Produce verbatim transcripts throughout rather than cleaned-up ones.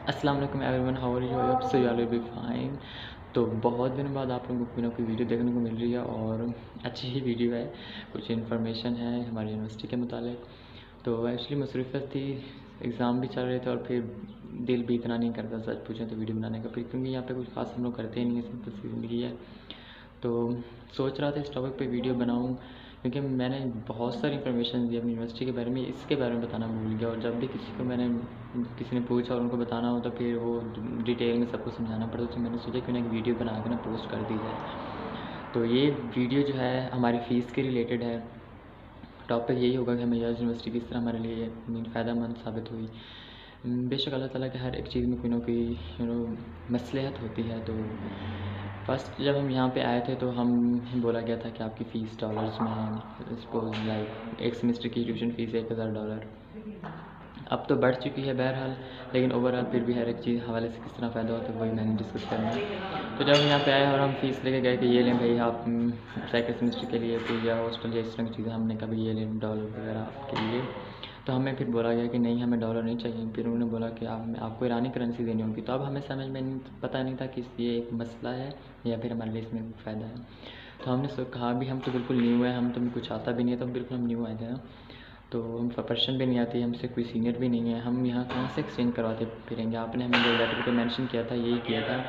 अस्सलाम वालेकुम everyone, how are you? I hope so you all be fine. तो बहुत दिनों बाद आप लोगों को कोई ना कोई वीडियो देखने को मिल रही है और अच्छी ही वीडियो है। कुछ इन्फॉर्मेशन है हमारी यूनिवर्सिटी के मुतालिक। तो एक्चुअली मसरूफियत थी, एग्ज़ाम भी चल रहे थे और फिर दिल भी इतना नहीं करता सच पूछें तो वीडियो बनाने का, फिर क्योंकि यहाँ पे कुछ खास हम लोग करते ही नहीं है, सिंपल सी ज़िंदगी है। तो सोच रहा था इस टॉपिक पे वीडियो बनाऊँ, क्योंकि मैंने बहुत सारी इन्फॉर्मेशन दी अपनी यूनिवर्सिटी के बारे में, इसके बारे में बताना भूल गया। और जब भी किसी को मैंने किसी ने पूछा और उनको बताना हो तो फिर वो डिटेल में सबको समझाना पड़ता, तो मैंने सोचा क्यों ना एक वीडियो बना के ना पोस्ट कर दी जाए। तो ये वीडियो जो है हमारी फ़ीस के रिलेटेड है। टॉपिक यही होगा कि हमें यस यूनिवर्सिटी किस तरह हमारे लिए फ़ायदेमंद साबित हुई। बेशक अल्लाह ताला के हर एक चीज़ में कोई ना कोई यू नो मसलहत होती है। तो फर्स्ट जब हम यहाँ पे आए थे तो हम बोला गया था कि आपकी फ़ीस डॉलर्स में है, सपोज लाइक एक सेमेस्टर की ट्यूशन फ़ीस एक हज़ार डॉलर। अब तो बढ़ चुकी है बहरहाल, लेकिन ओवरऑल फिर भी हर एक चीज़ हवाले से किस तरह फ़ायदा होता है वही मैंने डिस्कस करना है। तो जब हम यहाँ पे आए और हम फ़ीस लेके गए कि ये लें भाई आप सेकंड सेमेस्टर के लिए फिर या हॉस्टल या इस तरह की चीज़ें, हमने कभी ये लें डॉलर वगैरह आपके लिए। तो हमें फिर बोला गया कि नहीं हमें डॉलर नहीं चाहिए। फिर उन्होंने बोला कि आप आपको ईरानी करेंसी देनी होगी। तो अब हमें समझ में नहीं, पता नहीं था कि ये एक मसला है या फिर हमारे लिए इसमें फ़ायदा है। तो हमने सो कहा भी हम तो बिल्कुल न्यू है, हम तो कुछ आता भी नहीं है, तो बिल्कुल हम न्यू आए थे ना, तो हम पर्सन भी नहीं आती, हमसे कोई सीनियर भी नहीं है, हम यहाँ कहाँ से एक्सचेंज करवाते फिरेंगे। आपने हमें जो लेटर पे मेंशन किया था यही किया था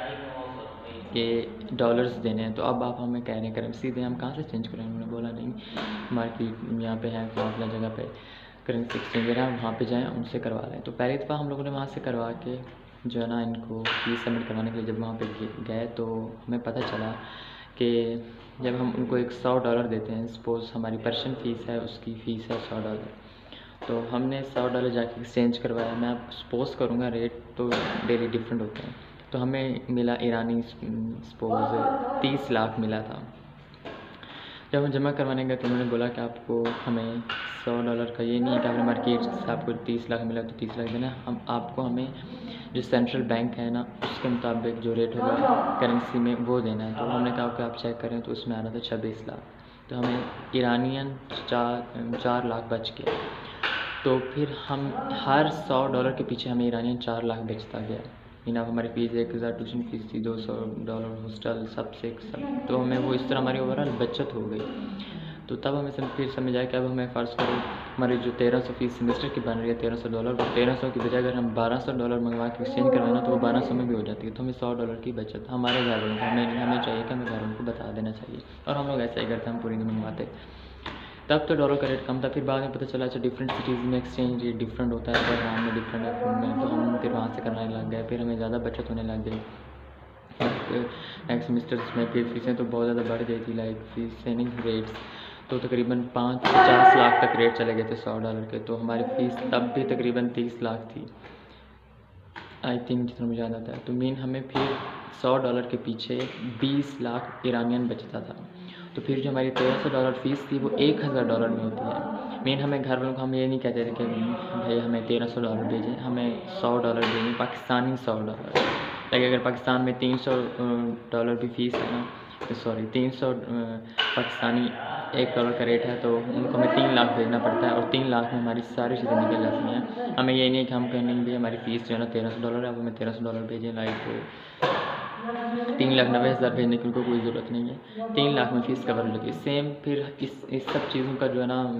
कि डॉलर्स देने हैं, तो अब आप हमें कह रहे हैं करेंसी दें, हम कहाँ से चेंज करें। उन्होंने बोला नहीं मार्केट यहाँ पे है फला जगह पे करेंसी एक्सचेंजर है, वहाँ पे जाएँ उनसे करवा लें। तो पहली दफ़ा हम लोगों ने वहाँ से करवा के जो है ना इनको फीस सबमिट करवाने के लिए जब वहाँ पे गए तो हमें पता चला कि जब हम उनको एक सौ डॉलर देते हैं, सपोज़ हमारी पर्सन फ़ीस है उसकी फ़ीस है सौ डॉलर, तो हमने सौ डॉलर जाके एक्सचेंज करवाया। मैं आप सपोज़ करूँगा रेट तो डेली डिफरेंट होते हैं। तो हमें मिला ईरानी सपोज़ तीस लाख मिला था। जब हम जमा करवाने गए तो उन्होंने बोला कि आपको हमें सौ डॉलर का ये नहीं है कि आपने मार्केट से आपको तीस लाख मिला तो तीस लाख देना, हम आपको हमें जो सेंट्रल बैंक है ना उसके मुताबिक जो रेट होगा करेंसी में वो देना है। तो हमने कहा कि आप चेक करें तो उसमें आ रहा था छब्बीस लाख, तो हमें ईरानियन चार चार लाख बच गया। तो फिर हम हर सौ डॉलर के पीछे हमें ईरानियन चार लाख बचता गया। मीन अब हमारी फ़ीस एक हज़ार ट्यूशन फ़ीस थी, दो सौ डॉलर हॉस्टल सब से सब, तो हमें वो इस तरह हमारी ओवरऑल बचत हो गई। तो तब हमें सब फिर समझ आया कि अब हमें फ़र्ज़ करो हमारी जो तेरह सौ फ़ीस सेमेस्टर की बन रही है तेरह सौ डॉलर, वो तेरह सौ की बजाय अगर हम बारह सौ डॉलर मंगवा के एक्सचेंज करवाना तो वो बारह सौ में भी हो जाती है। तो हमें सौ डॉलर की बचत हमारे घर वालों को हमें हमें चाहिए कि हमें घर वालों को बता देना चाहिए, और हम लोग ऐसा ही करते, हम पूरी नहीं मंगवाते। तब तो डॉलर का रेट कम था, फिर बाद में पता चला अच्छा डिफरेंट सिटीज़ में एक्सचेंज रेट डिफरेंट होता है, बहरान में डिफरेंट है खून में, तो हम फिर वहाँ से करने लग गए, फिर हमें ज़्यादा बचत होने लग गई। नेक्स्ट सेमेस्टर्स में फिर फ़ीसें तो बहुत ज़्यादा बढ़ गई थी, लाइक फीस सेनिंग रेट्स तो तकरीबन पाँच पचास लाख तक रेट चले गए थे सौ डॉलर के। तो हमारी फ़ीस तब भी तकरीबन तीस लाख थी आई थिंक, जितना मुझे याद आता है। तो मीन हमें फिर सौ डॉलर के पीछे बीस लाख ईरानियन बचता था। तो फिर जो हमारी तेरह सौ डॉलर फ़ीस थी वो एक हज़ार डॉलर में होती है। मीन हमें घर वालों को हम ये नहीं कहते थे कि भाई हमें तेरह सौ डॉलर भेजें, हमें सौ डॉलर भेजें, पाकिस्तानी सौ डॉलर। लाइक अगर पाकिस्तान में तीन सौ डॉलर भी फ़ीस है ना, तो सॉरी तीन सौ पाकिस्तानी एक डॉलर का रेट है, तो उनको हमें तीन लाख भेजना पड़ता है, और तीन लाख में हमारी सारी चीज़ें निकल जाती हैं। हमें ये नहीं है कि हम कहें नहीं भाई हमारी फ़ीस जो है ना तेरह सौ डॉलर है, अब हमें तेरह सौ डॉलर भेजें, लाइक तीन लाख नब्बे हज़ार भेजने की उनको कोई ज़रूरत नहीं है, तीन लाख में फ़ीस कवर हो जाती है। सेम फिर इस इस सब चीज़ों का जो है ना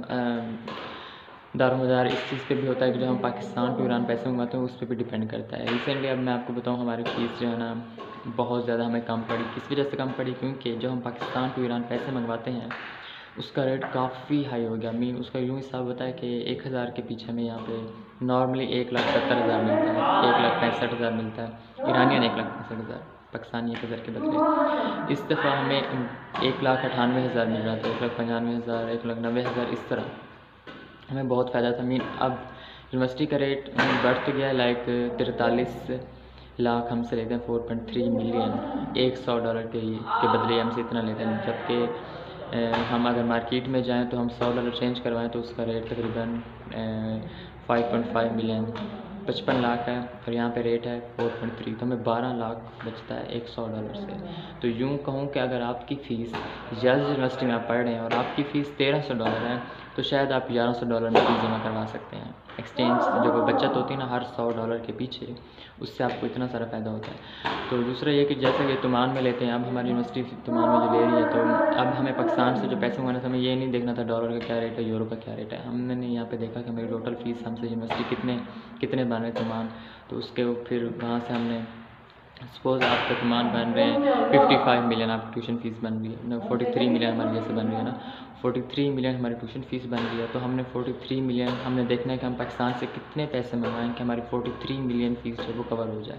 दारोमदार इस चीज़ पे भी होता है कि जो हम पाकिस्तान टू ईरान पैसे मंगवाते हैं उस पर भी डिपेंड करता है। रिसेंटली अब मैं आपको बताऊँ हमारी फ़ीस जो है ना बहुत ज़्यादा हमें कम पड़ी। किस वजह से कम पड़ी? क्योंकि जो हम पाकिस्तान टू ईरान पैसे मंगवाते हैं उसका रेट काफ़ी हाई हो गया। मीन उसका यूँ हिसाब होता है कि एक हज़ार के पीछे हमें यहाँ पे नॉर्मली एक लाख सत्तर हज़ार मिलता है, एक लाख पैंसठ हज़ार मिलता है, ईरानियन एक लाख पैंसठ हज़ार, पाकिस्तानी एक हज़ार के बदले। इस दफ़ा हमें एक लाख अठानवे हज़ार मिल रहा था, एक लाख पंचानवे हज़ार, एक लाख नब्बे हज़ार, इस तरह हमें बहुत फ़ायदा था। मीन अब यूनिवर्सिटी का रेट बढ़ तो गया है, लाइक तिरतालीस लाख हमसे लेते हैं, फोर पॉइंट थ्री मिलियन एक सौ डॉलर के के बदले हमसे इतना लेते हैं। जबकि हम अगर मार्केट में जाएं तो हम सौ डॉलर चेंज करवाएं तो उसका रेट तकरीबन फाइव पॉइंट फाइव मिलियन पचपन लाख है, और यहाँ पे रेट है फोर पॉइंट थ्री, तो हमें बारह लाख बचता है एक सौ डॉलर से। तो यूँ कहूँ कि अगर आपकी फ़ीस यस यूनिवर्सिटी में आप पढ़ रहे हैं और आपकी फ़ीस तेरह सौ डॉलर है, तो शायद आप ग्यारह सौ डॉलर में फीस जमा करवा सकते हैं। एक्सचेंज जो बचत होती है ना हर सौ डॉलर के पीछे, उससे आपको इतना सारा फ़ायदा होता है। तो दूसरा ये कि जैसे कि तुमान में लेते हैं, अब हमारी यूनिवर्सिटी तुमान में जो ले रही है, तो अब हमें पाकिस्तान से जो पैसे मंगाने थे, हमें ये नहीं देखना था डॉलर का क्या रेट है, यूरो का क्या रेट है। हमने यहाँ पे देखा कि हमारी टोटल फ़ीस हमसे यूनिवर्सिटी कितने कितने बन रहे तुमान, तो उसके फिर वहाँ से हमने सपोज़ आपका तुमान बन रहे हैं फिफ्टी फाइव मिलियन आपकी ट्यूशन फ़ीस बन रही है ना, फोर्टी थ्री मिलियन हमारी जैसे बन रही है ना, फोर्टी थ्री मिलियन हमारी ट्यूशन फ़ीस बन रही है। तो हमने फोर्टी थ्री मिलियन हमने देखना है कि हम पाकिस्तान से कितने पैसे मंगवाएं कि हमारी फोर्टी थ्री मिलियन फ़ीस जो वो कवर हो जाए।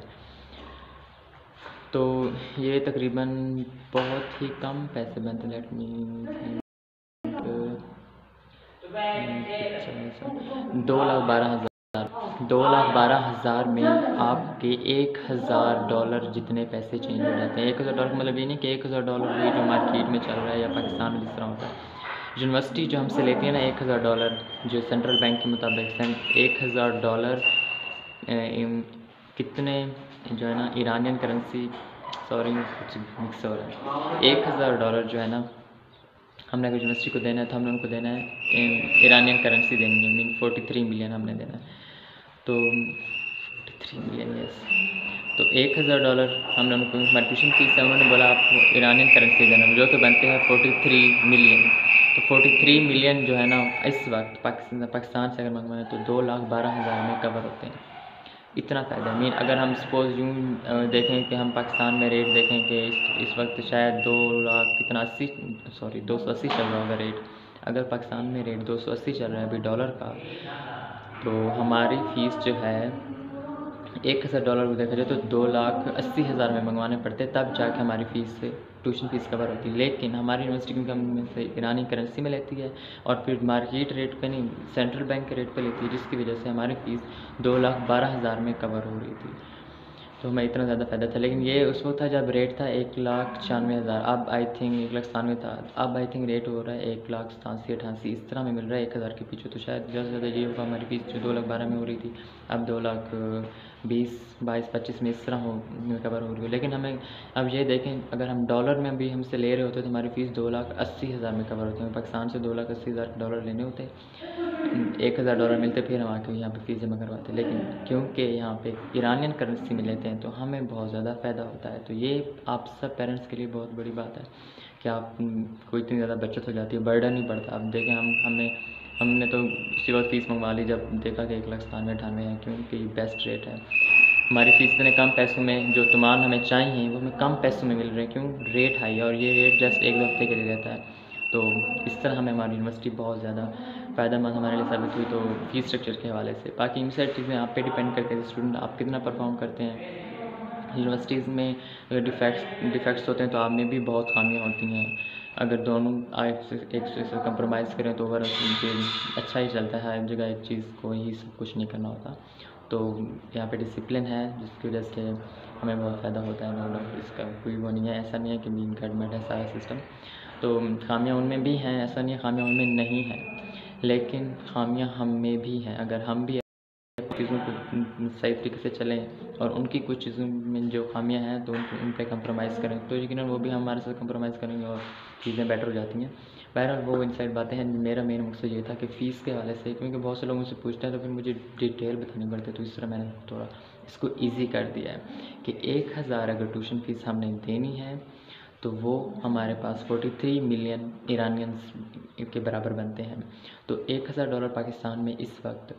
तो ये तकरीबन बहुत ही कम पैसे बनते, लेट मी दो लाख बारह हज़ार दो लाख बारह हज़ार में आपके एक हज़ार डॉलर जितने पैसे चेंज हो जाते हैं। एक हज़ार डॉलर मतलब ये नहीं कि एक हज़ार डॉलर वही जो मार्केट में चल रहा है या पाकिस्तान में जिस तरह होता है। यूनिवर्सिटी जो हमसे लेती है ना एक हज़ार डॉलर, जो सेंट्रल बैंक के मुताबिक एक हज़ार डॉलर कितने जो है ना ईरानियन करेंसी, सॉरी कुछ मिक्स हो रहा है, एक हज़ार डॉलर जो है ना हमने अगर यूनिवर्सिटी को देना है तो हमने उनको देना है ईरानियन करेंसी देनी है, मीन फोर्टी थ्री मिलियन हमने देना है। तो फोर्टी थ्री मिलियन यस, तो एक हज़ार डॉलर हमने उनको हमारी ट्यूशन फीस है, उन्होंने बोला आपको ईरानियन करेंसी देना, जो कि बनते हैं फोर्टी थ्री मिलियन। तो फोर्टी थ्री मिलियन जो है ना इस वक्त पाकिस्तान पाकिस्तान से अगर मंगवाएं तो दो लाख बारह हज़ार में कवर होते हैं। इतना फ़ायदा मीन अगर हम सपोज़ यूँ देखें कि हम पाकिस्तान में रेट देखें कि इस इस वक्त शायद दो लाख कितना अस्सी सॉरी दो सौ अस्सी चल रहा होगा रेट। अगर पाकिस्तान में रेट दो सौ अस्सी चल रहा है अभी डॉलर का, तो हमारी फ़ीस जो है एक हज़ार डॉलर को देखा जाए तो दो लाख अस्सी हज़ार में मंगवाने पड़ते, तब जाके हमारी फ़ीस से ट्यूशन फ़ीस कवर होती है। लेकिन हमारी यूनिवर्सिटी की में से ईरानी करेंसी में लेती है और फिर मार्केट रेट पे नहीं, सेंट्रल बैंक के रेट पे लेती है, जिसकी वजह से हमारी फ़ीस दो लाख बारह हज़ार में कवर हो रही थी। तो हमें इतना ज़्यादा फ़ायदा था। लेकिन ये उस वक्त था जब रेट था एक लाख छियानवे हज़ार, अब आई थिंक एक लाख सतानवे था, अब आई थिंक रेट हो रहा है एक लाख सतासी अठासी इस तरह में मिल रहा है एक हज़ार के पीछे। तो शायद ज़्यादा से ज़्यादा ये होगा हमारी फ़ीस जो दो लाख बारह में हो रही थी अब दो लाख बीस बाईस पच्चीस में इस तरह हो में कवर हो रही है। लेकिन हमें अब ये देखें अगर हम डॉलर में भी हमसे ले रहे होते तो हमारी फ़ीस दो लाख अस्सी हज़ार में कवर होती है। पाकिस्तान से दो लाख अस्सी हज़ार डॉलर लेने होते, एक हज़ार डॉलर मिलते, फिर हम आके यहाँ पे फ़ीस जमा करवाते। लेकिन क्योंकि यहाँ पे ईरानियन करेंसी में लेते हैं तो हमें बहुत ज़्यादा फ़ायदा होता है। तो ये आप सब पेरेंट्स के लिए बहुत बड़ी बात है कि आप को इतनी ज़्यादा बचत हो जाती है, बर्डन नहीं पड़ता। अब देखें हम हमें हमने तो उसी वक्त फ़ीस मंगवा ली जब देखा कि एक लाख सतानवे अठानवे है, क्योंकि बेस्ट रेट है। हमारी फ़ीस इतने कम पैसों में जो तुमान हमें चाहिए वो हमें कम पैसों में मिल रहे हैं, क्यों रेट हाई है और ये रेट जस्ट एक दो हफ्ते के लिए रहता है। तो इस तरह हमें हमारी यूनिवर्सिटी बहुत ज़्यादा फ़ायदेमंद हमारे लिए साबित हुई। तो फ़ीस स्ट्रक्चर के हवाले से बाकी इन सारी चीज़ें आप पे डिपेंड करते हैं, स्टूडेंट आप कितना परफॉर्म करते हैं। यूनिवर्सिटीज़ में अगर डिफेक्ट्स डिफेक्ट्स होते हैं तो आप में भी बहुत खामियाँ होती हैं। अगर दोनों एक से एक से कंप्रोमाइज़ करें तो ओवरऑल अच्छा ही चलता है, हर जगह एक चीज़ को ही सब कुछ नहीं करना होता। तो यहाँ पे डिसिप्लिन है जिसकी वजह से हमें बहुत फ़ायदा होता है। मतलब इसका कोई वो नहीं है, ऐसा नहीं है कि मीन गवर्नमेंट है सारा सिस्टम। तो खामियाँ उनमें भी हैं, ऐसा नहीं है खामियाँ उनमें नहीं हैं, लेकिन खामियाँ हम में भी हैं। अगर हम भी चीज़ों को सही तरीके से चलें और उनकी कुछ चीज़ों में जो खामियां हैं तो उन उन पर कंप्रोमाइज़ करें तो यकीनन वो भी हमारे साथ कंप्रोमाइज़ करेंगे और चीज़ें बेटर हो जाती हैं। बहरहाल वो इनसाइड बातें हैं। मेरा मेन मकसद ये था कि फ़ीस के हवाले से, क्योंकि बहुत से लोग मुझसे पूछते हैं तो फिर मुझे डिटेल बतानी पड़ती है, तो इस तरह मैंने थोड़ा इसको ईजी कर दिया है कि एक हज़ार अगर ट्यूशन फ़ीस हमने देनी है तो वो हमारे पास फोर्टी थ्री मिलियन ईरानियंस के बराबर बनते हैं। तो एक हज़ार डॉलर पाकिस्तान में इस वक्त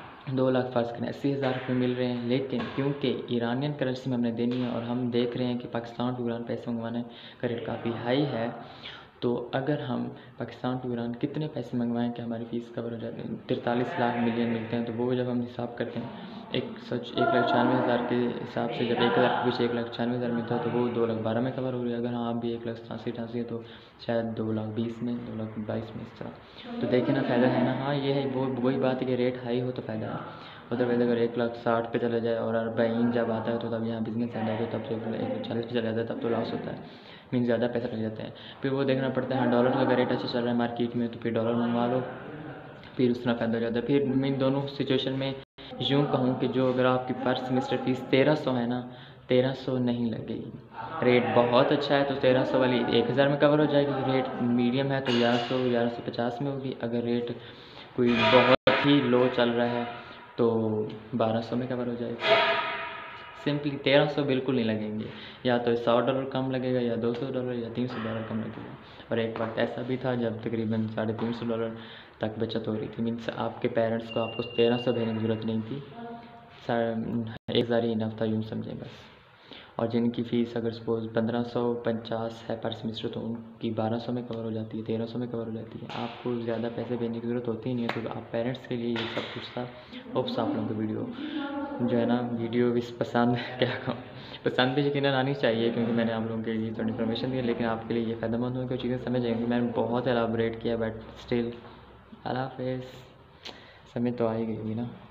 दो लाख फ़र्ज़ करें अस्सी हज़ार रुपये मिल रहे हैं। लेकिन क्योंकि ईरानियन करेंसी में हमने देनी है और हम देख रहे हैं कि पाकिस्तान टू ईरान पैसे मंगवाने का रेट काफ़ी हाई है, तो अगर हम पाकिस्तान टू ईरान कितने पैसे मंगवाएं कि हमारी फ़ीस कवर हो जाती है, तिरतालीस लाख मिलियन मिलते हैं। तो वो जब हम हिसाब करते हैं एक सच एक लाख छियानवे हज़ार के हिसाब से, जब एक हज़ार के पीछे एक लाख छियानवे हज़ार मिलता है तो वो दो लाख बारह में कवर हो रही है। अगर हाँ आप भी एक लाख सतासी अठासी है तो शायद दो लाख बीस में, दो लाख बाईस में, इस तरह। तो देखें ना फ़ायदा है ना। हाँ ये है, वो वही बात है कि रेट हाई हो तो फ़ायदा है, अदरवाइज़ अगर एक लाख साठ पे चला जाए और अरबाइन जब आता है तो तब यहाँ बिजनेस एंड आता है, तब तो एक लाख चालीस पे चला जाता है, तब तो लॉस होता है, मीन ज़्यादा पैसा लग जाता है। फिर वो देखना पड़ता है हाँ डॉलर का अगर रेट अच्छा चल रहा है मार्केट में तो फिर डॉलर मंगवा लो, फिर उस तरह फ़ायदा हो जाता है। फिर मीन दोनों सिचुएशन में यूँ कहूँ कि जो अगर आपकी पर सेमेस्टर फ़ीस तेरह सौ है ना, तेरह सौ नहीं लगेगी। रेट बहुत अच्छा है तो तेरह सौ वाली एक हज़ार में कवर हो जाएगी। रेट मीडियम है तो ग्यारह सौ ग्यारह सौ पचास में होगी। अगर रेट कोई बहुत ही लो चल रहा है तो बारह सौ में कवर हो जाएगी। सिंपली तेरह सौ बिल्कुल नहीं लगेंगे, या तो सौ डॉलर कम लगेगा या दो सौ डॉलर या तीन सौ डॉलर कम लगेगा। और एक वक्त ऐसा भी था जब तकरीबन साढ़े तीन सौ डॉलर तक बचत हो रही थी। मीन्स आपके पेरेंट्स को आपको तेरह सौ देने की ज़रूरत नहीं थी, एक हज़ार ही इनफ था, यूँ समझें बस। और जिनकी फ़ीस अगर सपोज़ पंद्रह सौ पचास है पर सेमेस्टर तो उनकी बारह सौ में कवर हो जाती है, तेरह सौ में कवर हो जाती है। आपको ज़्यादा पैसे देने की ज़रूरत होती ही नहीं है। तो आप पेरेंट्स के लिए ये सब कुछ था। होप्स आप लोगों को वीडियो जो है ना वीडियो भी पसंद क्या कहूँ पसंद भी यकीनन आनी चाहिए, क्योंकि मैंने आप लोगों के लिए थोड़ी इन्फॉर्मेशन दी, लेकिन आपके लिए ये फ़ायदेमंद हो कि चीज़ें समझ आएंगी। मैंने बहुत एलाबोरेट किया बट स्टिल अल्लाह हाफ़िज़, समझ तो आ ही गई ना।